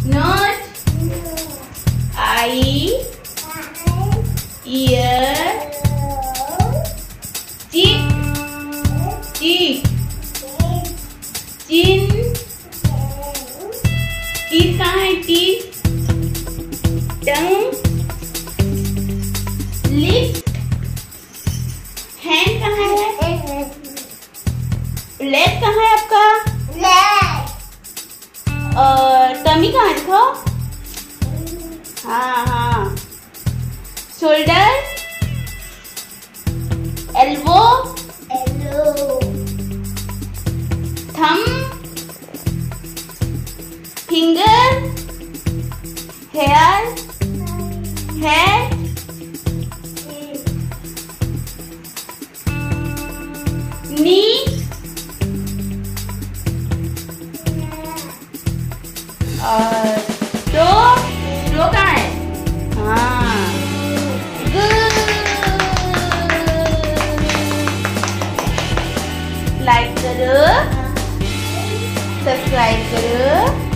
Nose. Eye. Ear. Cheek. Cheek. Chin. Teeth कहाँ है? Teeth. Tongue. Lips. Hand कहाँ है? Leg कहाँ है आपका? और टमी कहाँ है? देखो। हाँ हाँ। Shoulder. Elbow. Thumb. Finger. Hair. Head. Knee. और टो कहाँ है? हाँ, गुड। लाइक करो, सब्सक्राइब करो।